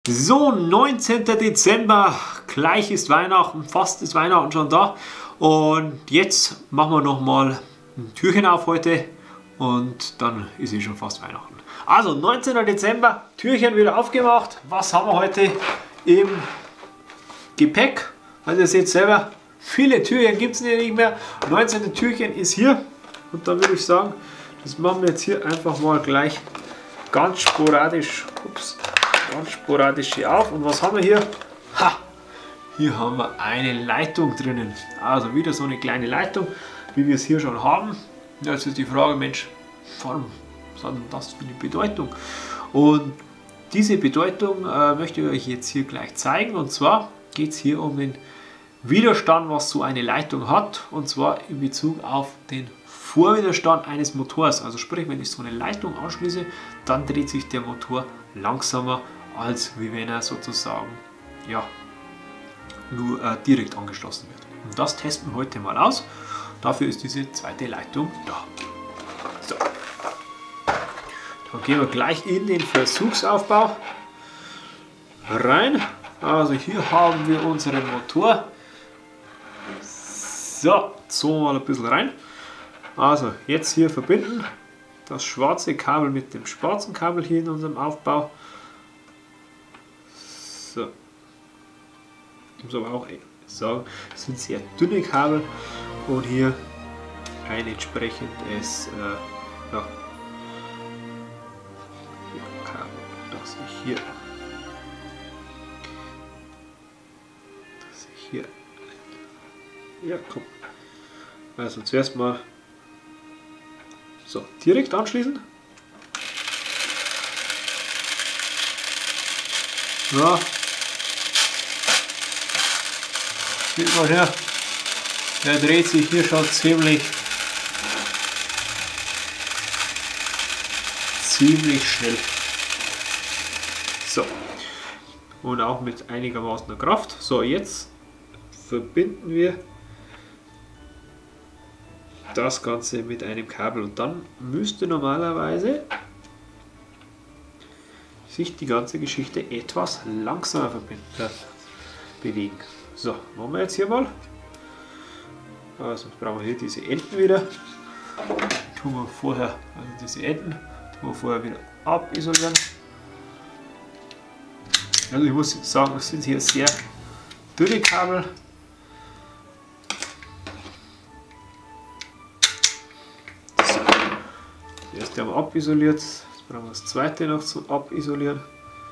So, 19. Dezember, gleich ist Weihnachten, fast ist Weihnachten schon da. Und jetzt machen wir nochmal ein Türchen auf heute und dann ist es schon fast Weihnachten. Also 19. Dezember, Türchen wieder aufgemacht. Was haben wir heute im Gepäck? Also ihr seht selber, viele Türchen gibt es nicht mehr. 19. Türchen ist hier und da würde ich sagen, das machen wir jetzt hier einfach mal gleich ganz sporadisch. Ups. Ganz sporadisch hier auf. Und was haben wir hier? Ha! Hier haben wir eine Leitung drinnen. Also wieder so eine kleine Leitung, wie wir es hier schon haben. Jetzt ist die Frage, Mensch, warum hat denn das für eine Bedeutung? Und diese Bedeutung möchte ich euch jetzt hier gleich zeigen. Und zwar geht es hier um den Widerstand, was so eine Leitung hat. Und zwar in Bezug auf den Vorwiderstand eines Motors. Also sprich, wenn ich so eine Leitung anschließe, dann dreht sich der Motor langsamer, als wie wenn er sozusagen ja, nur direkt angeschlossen wird. Und das testen wir heute mal aus. Dafür ist diese zweite Leitung da. So. Dann gehen wir gleich in den Versuchsaufbau rein. Also hier haben wir unseren Motor. So mal ein bisschen rein. Also jetzt hier verbinden. Das schwarze Kabel mit dem schwarzen Kabel hier in unserem Aufbau. So. Ich muss aber auch sagen, es sind sehr dünne Kabel und hier ein entsprechendes Kabel, das ich hier ja, komm. Also zuerst mal so direkt anschließen. Ja. Sieht man her, der dreht sich hier schon ziemlich schnell. So. Und auch mit einigermaßen Kraft. So, jetzt verbinden wir das Ganze mit einem Kabel und dann müsste normalerweise sich die ganze Geschichte etwas langsamer bewegen. So, machen wir jetzt hier mal. Also brauchen wir hier diese Enden wieder. Tun wir vorher, also diese Enden tun wir vorher wieder abisolieren. Also ich muss sagen, es sind hier sehr dünne Kabel. Das erste haben wir abisoliert, jetzt brauchen wir das zweite noch zum Abisolieren.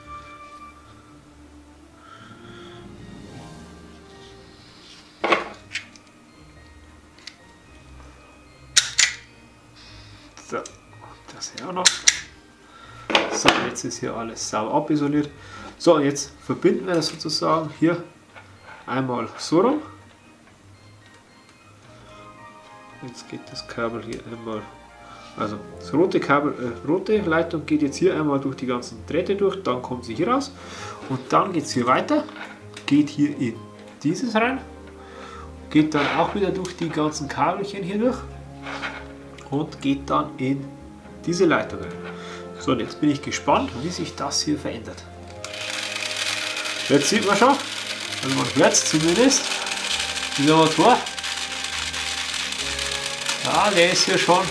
So, das hier auch noch. So, jetzt ist hier alles sauber abisoliert. So, und jetzt verbinden wir das sozusagen hier einmal so rum. Jetzt geht das Kabel hier einmal. Also das rote Kabel, rote Leitung geht jetzt hier einmal durch die ganzen Drähte durch, dann kommt sie hier raus und dann geht es hier weiter, geht hier in dieses rein, geht dann auch wieder durch die ganzen Kabelchen hier durch und geht dann in diese Leitung rein. So, und jetzt bin ich gespannt, wie sich das hier verändert. Jetzt sieht man schon, also man hört es zumindest, dieser Motor, ja, der ist hier schon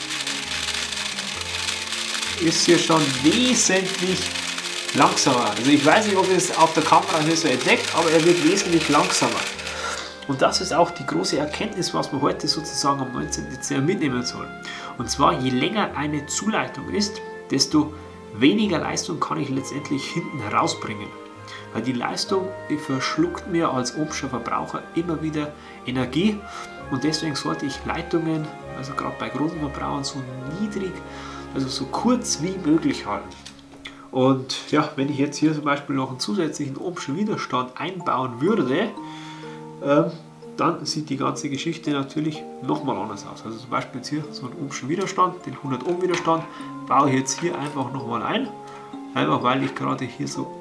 wesentlich langsamer. Also ich weiß nicht, ob ihr es auf der Kamera hier so entdeckt, aber er wird wesentlich langsamer. Und das ist auch die große Erkenntnis, was wir heute sozusagen am 19. Dezember mitnehmen sollen. Und zwar, je länger eine Zuleitung ist, desto weniger Leistung kann ich letztendlich hinten rausbringen. Weil die Leistung, die verschluckt mir als ohmscher Verbraucher immer wieder Energie. Und deswegen sollte ich Leitungen, also gerade bei großen Verbrauchern, so niedrig, also so kurz wie möglich halten. Und ja, wenn ich jetzt hier zum Beispiel noch einen zusätzlichen ohmschen Widerstand einbauen würde, dann sieht die ganze Geschichte natürlich nochmal anders aus. Also zum Beispiel jetzt hier so einen ohmschen Widerstand, den 100 Ohm Widerstand, baue ich jetzt hier einfach nochmal ein. Einfach weil ich gerade hier so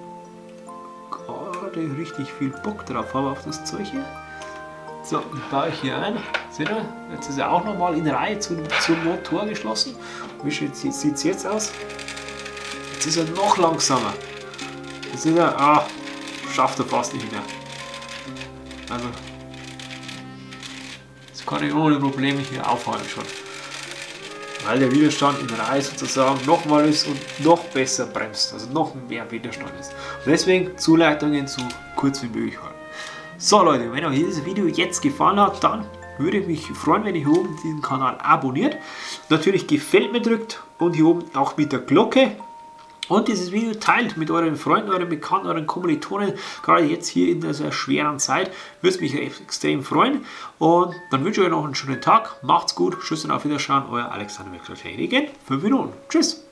richtig viel Bock drauf habe auf das Zeug hier. So, den baue ich hier ein. Seht ihr? Jetzt ist er auch nochmal in Reihe zum Motor geschlossen. Wie sieht es jetzt aus? Jetzt ist er noch langsamer. Jetzt ist er, schafft er fast nicht mehr. Also, das kann ich ohne Probleme hier aufhalten schon. Weil der Widerstand in Reihe sozusagen nochmal ist und noch besser bremst, also noch mehr Widerstand ist. Und deswegen Zuleitungen so kurz wie möglich halten. So Leute, wenn euch dieses Video jetzt gefallen hat, dann würde ich mich freuen, wenn ihr hier oben diesen Kanal abonniert. Natürlich gefällt mir drückt und hier oben auch mit der Glocke. Und dieses Video teilt mit euren Freunden, euren Bekannten, euren Kommilitonen. Gerade jetzt hier in dieser schweren Zeit würde es mich extrem freuen. Und dann wünsche ich euch noch einen schönen Tag. Macht's gut. Tschüss und auf Wiedersehen. Euer Alexander Wechseltechniken. 5 Minuten. Tschüss.